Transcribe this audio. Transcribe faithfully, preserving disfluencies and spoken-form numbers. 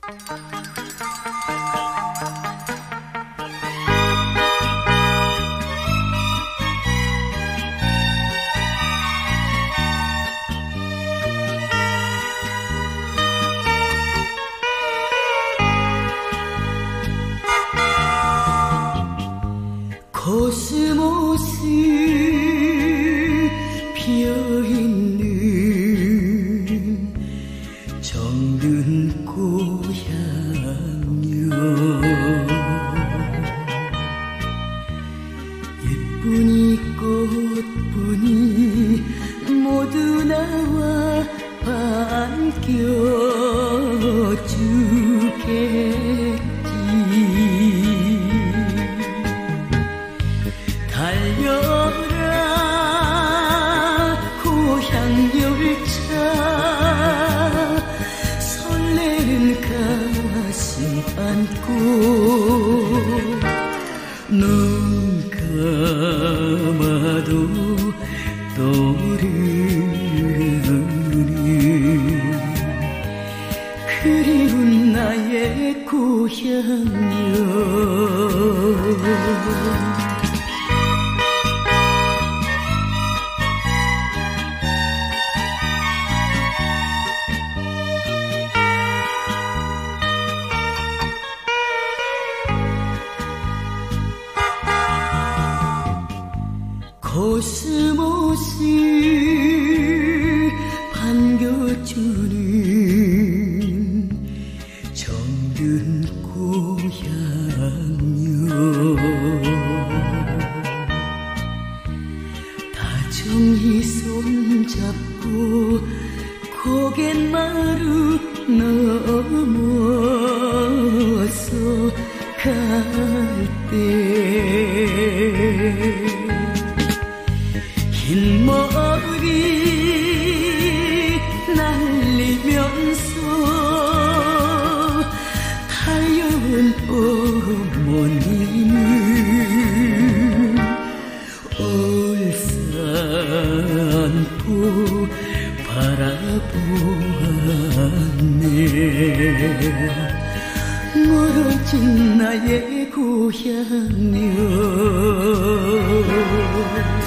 코스모스 피어있는 정든 고향요 예쁜이 꽃분이 모두 나와 반겨주겠지. 달려라 고향열차 설레는 가슴 안고 눈 감아도 떠오르는 그리운 나의 고향여. 코스모스 반겨주는 정든 고향요 다정히 손잡고 고갯마루 넘어서 갈 때 흰머리 날리면서 달려온 어머니는 얼싸안고 바라보았네. 멀어진 나의 고향여.